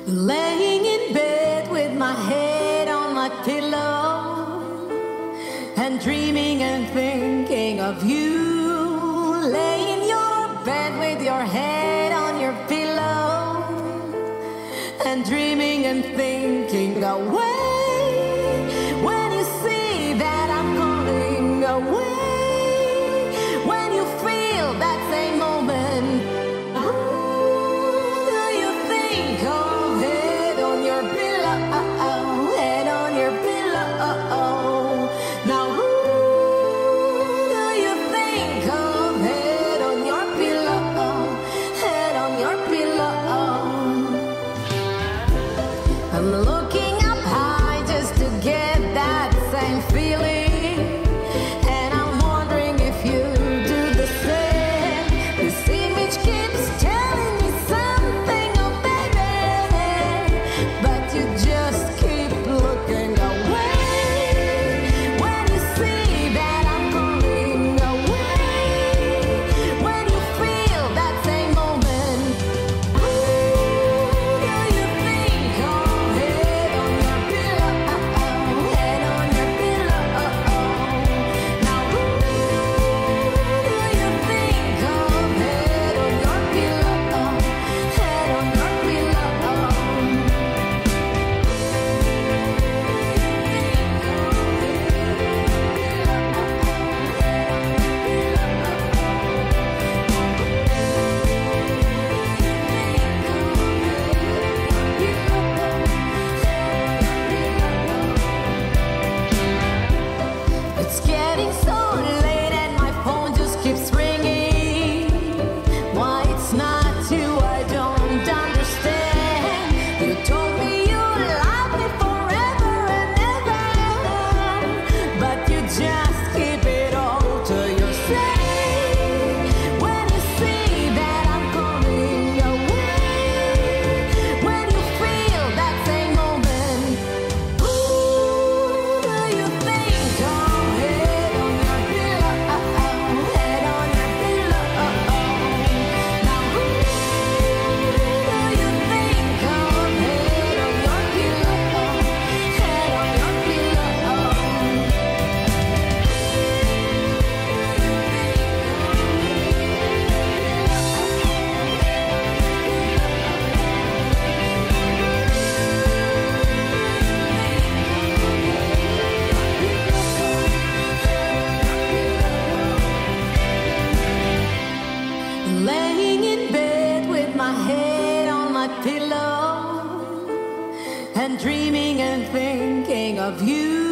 Laying in bed with my head on my pillow and dreaming and thinking of you. Lay in your bed with your head on your pillow and dreaming and thinking away. When you see that I'm calling away, when you feel that same moment, do you think of head on your pillow, head on your pillow? Now who do you think of head on your pillow, head on your pillow? I'm looking up high just to get that same feeling, and I'm wondering if you do the same. This image keeps telling me something, oh baby, but you just keep looking away. When you see that I'm calling away, when you feel that same moment, who do you think of head on your pillow, head on your pillow? Now who do you think of head on your pillow, head on your It's getting so late and my phone just keeps ringing. Why it's not you, I don't understand. You told me you love me forever and ever, but you just keep it all to yourself. When you see that I'm coming away, when you feel that same moment, who do you think of head on your pillow, head on your pillow? Now who do you think of head on your pillow, head on your pillow? Laying in bed with my head on my pillow and dreaming and thinking of you.